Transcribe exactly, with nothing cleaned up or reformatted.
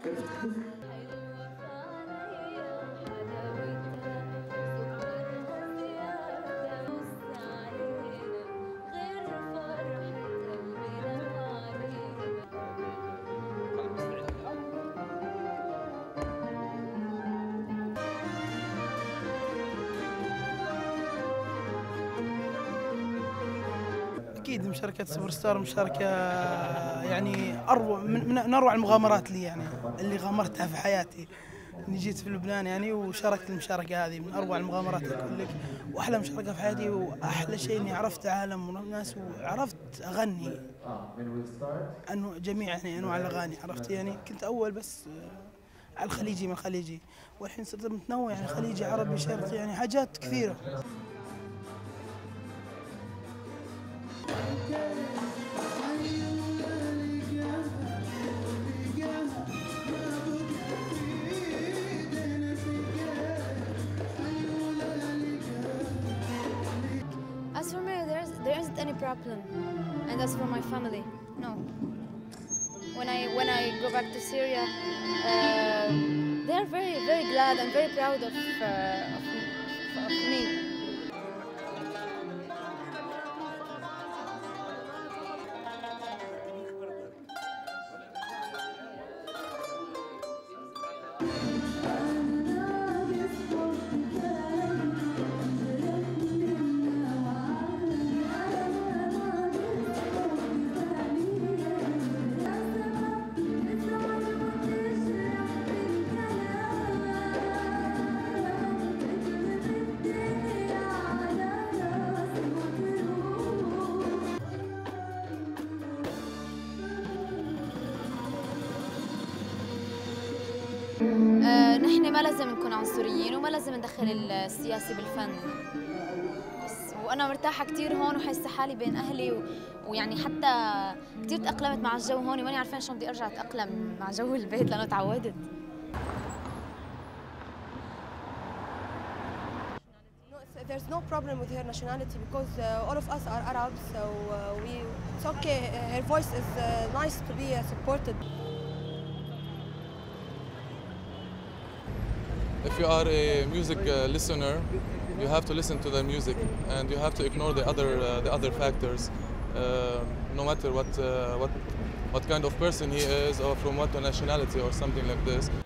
أكيد مشاركة سوبر ستار مشاركة يعني أروع من, من أروع المغامرات لي يعني اللي غامرتها في حياتي. إني جيت في لبنان يعني وشاركت المشاركة هذه من أروع المغامرات كلك وأحلى مشاركة في حياتي، وأحلى شيء إني عرفت عالم وناس وعرفت أغني أنه جميع يعني أنواع الأغاني عرفت. يعني كنت أول بس على الخليجي من الخليجي، والحين صرت متنوع يعني خليجي عربي شرقي يعني حاجات كثيرة. As for me, there's, there isn't any problem, and as for my family, no. When I when I go back to Syria, uh, they are very very glad and very proud of uh, of, of me. آه، نحن ما لازم نكون عنصريين وما لازم ندخل السياسي بالفن، بس وانا مرتاحه كثير هون وحاسه حالي بين اهلي و... ويعني حتى كثير تاقلمت مع الجو هون، ماني عارفين شلون بدي ارجع اتاقلم مع جو البيت لانه تعودت. There's no problem with her nationality because uh, all of us are Arabs, so uh, we it's okay. Her voice is uh, nice to be uh, supported. If you are a music uh, listener, you have to listen to the music and you have to ignore the other uh, the other factors, uh, no matter what uh, what what kind of person he is or from what nationality or something like this.